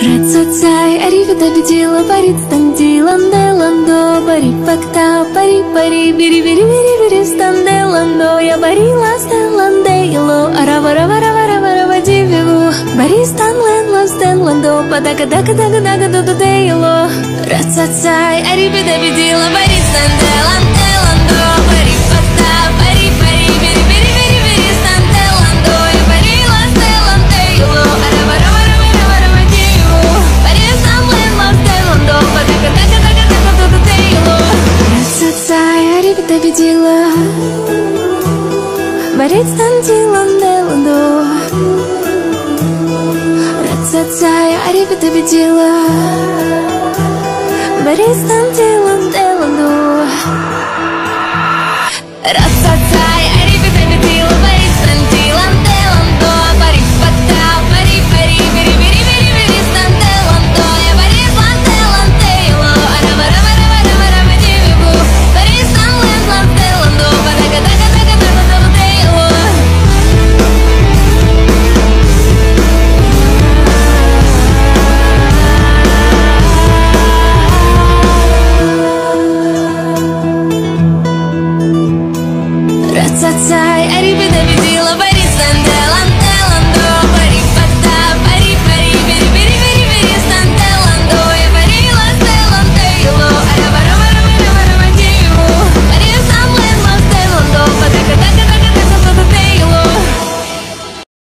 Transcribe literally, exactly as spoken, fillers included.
Ра-ца-цай, ариби, даби, дила, пари, станди, ланде, ландо, пари, факта, пари, пари, бири, бири, бири, бири, станде, ландо, я пари, ласте, ланде, ило, арава, рава, рава, рава, рава, дививу, пари, стан, лен, ласте, ландо, падака, дака, дака, дака, дуду, дейло. Ра-ца-цай, ариби, даби, дила, пари, станде, ланде, ландо, пари, факта, пари, пари, бири, бири, бири, бири, станде, ландо, я пари, ласте, ланде, ило, арава, рава, рава, рава, рава, дививу, пари, стан, лен, ласте, ландо, падака, дака, дака, дака, дуду, дейло. Ра-ца-цай, ариби, даби, дила, пари, станди, ланде, ландо. Ра-ца-цай, ариби, даби, дила, пари, станди, ланде, ландо. Ра-ца-цай.